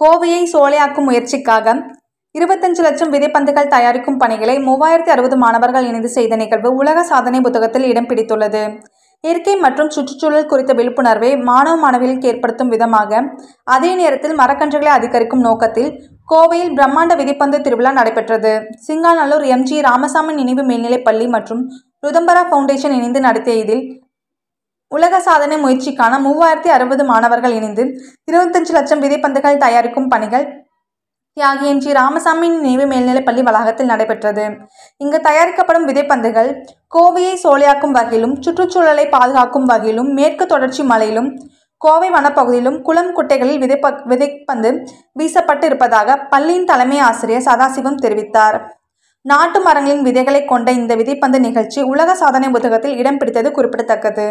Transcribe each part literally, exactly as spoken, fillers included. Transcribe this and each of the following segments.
கோவையை சோலையாக்கும் முயற்சிக்காக இருபத்தஞ்சு லட்சம் விதைப்பந்துகள் தயாரிக்கும் பணிகளை மூவாயிரத்தி அறுபது மாணவர்கள் இணைந்து செய்த நிகழ்வு உலக சாதனை புத்தகத்தில் இடம் பிடித்துள்ளது. இயற்கை மற்றும் சுற்றுச்சூழல் குறித்த விழிப்புணர்வை மாணவ மாணவிகளுக்கு ஏற்படுத்தும் விதமாக அதே நேரத்தில் மரக்கன்றுகளை அதிகரிக்கும் நோக்கத்தில் கோவையில் பிரம்மாண்ட விதைப்பந்து திருவிழா நடைபெற்றது. சிங்காநல்லூர் எம் ஜி ராமசாமி நினைவு மேல்நிலைப்பள்ளி மற்றும் ருதம்பரா ஃபவுண்டேஷன் இணைந்து நடத்திய இதில் உலக சாதனை முயற்சிக்கான மூவாயிரத்தி அறுபது மாணவர்கள் இணைந்து இருபத்தஞ்சு லட்சம் விதைப்பந்துகள் தயாரிக்கும் பணிகள் தியாகி எம் ஜி ராமசாமி நினைவு மேல்நிலைப்பள்ளி வளாகத்தில் நடைபெற்றது. இங்கு தயாரிக்கப்படும் விதைப்பந்துகள் கோவையை சோலையாக்கும் வகையிலும் சுற்றுச்சூழலை பாதுகாக்கும் வகையிலும் மேற்கு தொடர்ச்சி மலையிலும் கோவை வனப்பகுதியிலும் குளம் குட்டைகளில் விதைப்ப விதைப்பந்து வீசப்பட்டு இருப்பதாக பள்ளியின் தலைமை ஆசிரியர் சதாசிவம் தெரிவித்தார். நாட்டு மரங்களின் விதைகளை கொண்ட இந்த விதைப்பந்து நிகழ்ச்சி உலக சாதனை புத்தகத்தில் இடம் பிடித்தது குறிப்பிடத்தக்கது.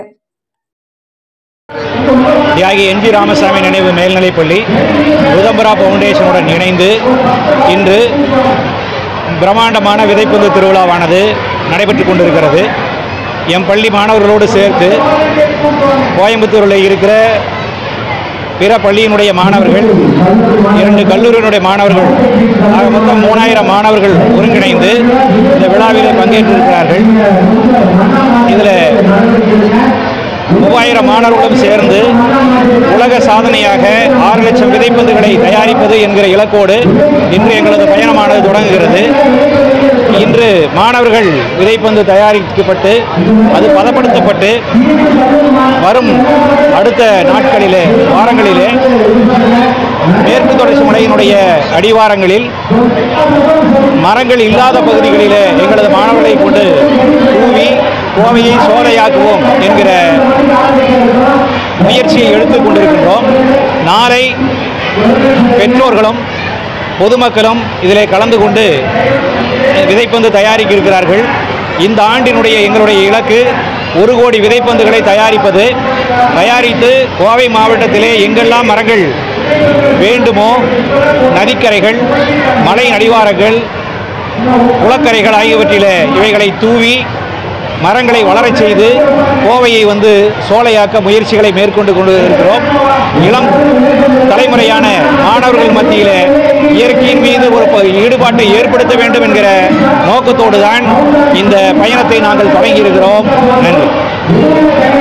தியாகி எம் ஜி ராமசாமி நினைவு மேல்நிலைப்பள்ளி ருதம்பரா ஃபவுண்டேஷனுடன் இணைந்து இன்று பிரம்மாண்டமான விதைப்பந்து திருவிழாவானது நடைபெற்று கொண்டிருக்கிறது. எம் பள்ளி மாணவர்களோடு சேர்த்து கோயம்புத்தூரில் இருக்கிற பிற பள்ளியினுடைய மாணவர்கள், இரண்டு கல்லூரியினுடைய மாணவர்கள் ஆக மொத்தம் மூணாயிரம் மாணவர்கள் ஒருங்கிணைந்து இந்த விழாவில் பங்கேற்றிருக்கிறார்கள். இதில் மூவாயிரம் மாணவர்களும் சேர்ந்து உலக சாதனையாக ஆறு லட்சம் விதைப்பந்துகளை தயாரிப்பது என்கிற இலக்கோடு இன்று எங்களது பயணமானது தொடங்குகிறது. இன்று மாணவர்கள் விதைப்பந்து தயாரிக்கப்பட்டு அது பதப்படுத்தப்பட்டு வரும் அடுத்த நாட்களிலே வாரங்களிலே மேற்கு தொடர்ச்சி மலையினுடைய அடிவாரங்களில் மரங்கள் இல்லாத பகுதிகளிலே எங்களது மாணவர்களை கொண்டு தூவி கோவையை சோலையாக்குவோம் என்கிற முயற்சியை எடுத்துக் கொண்டிருக்கின்றோம். நாளை பெற்றோர்களும் பொதுமக்களும் இதிலே கலந்து கொண்டு விதைப்பந்து தயாரிக்க இருக்கிறார்கள். இந்த ஆண்டினுடைய எங்களுடைய இலக்கு ஒரு கோடி விதைப்பந்துகளை தயாரிப்பது. தயாரித்து கோவை மாவட்டத்திலே எங்கெல்லாம் மரங்கள் வேண்டுமோ நதிக்கரைகள், மலை அடிவாரங்கள், குளக்கரைகள் ஆகியவற்றிலே இவைகளை தூவி மரங்களை வளரச் செய்து கோவையை வந்து சோலையாக்க முயற்சிகளை மேற்கொண்டு கொண்டு இருக்கிறோம். இளம் தலைமுறையான மாணவர்கள் மத்தியில் இயற்கையின் மீது ஒரு ஈடுபாட்டை ஏற்படுத்த வேண்டும் என்கிற நோக்கத்தோடு தான் இந்த பயணத்தை நாங்கள் தொடங்கியிருக்கிறோம். நன்றி.